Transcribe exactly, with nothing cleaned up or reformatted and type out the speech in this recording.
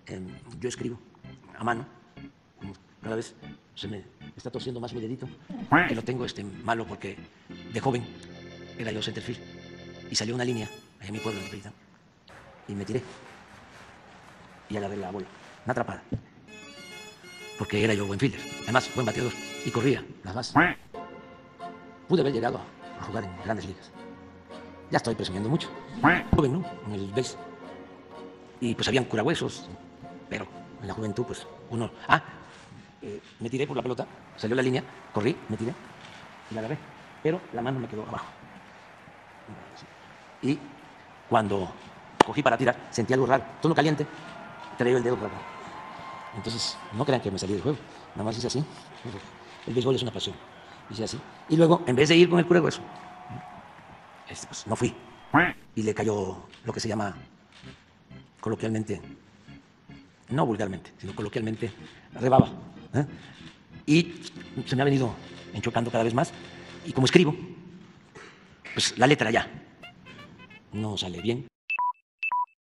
eh, yo escribo a mano, cada vez se me está torciendo más mi dedito, que lo tengo este, malo porque de joven era yo centerfield y salió una línea allá en mi pueblo, en Tepetitán, y me tiré y agarré la bola, una atrapada, porque era yo buen fielder, además buen bateador y corría las bases. Pude haber llegado a jugar en grandes ligas. Ya estoy presumiendo mucho. Joven, ¿no? En el base. Y pues habían curahuesos, pero en la juventud, pues uno. Ah, eh, me tiré por la pelota, salió la línea, corrí, me tiré y la agarré, pero la mano me quedó abajo. Y cuando cogí para tirar, sentí algo raro, tono caliente, traía el dedo por acá. Entonces, no crean que me salí del juego, nada más hice así. El béisbol es una pasión. Hice así. Y luego, en vez de ir con el curahueso, este, pues no fui. Y le cayó lo que se llama coloquialmente, no vulgarmente, sino coloquialmente, rebaba. ¿eh? Y se me ha venido enchocando cada vez más. Y como escribo, pues la letra ya no sale bien.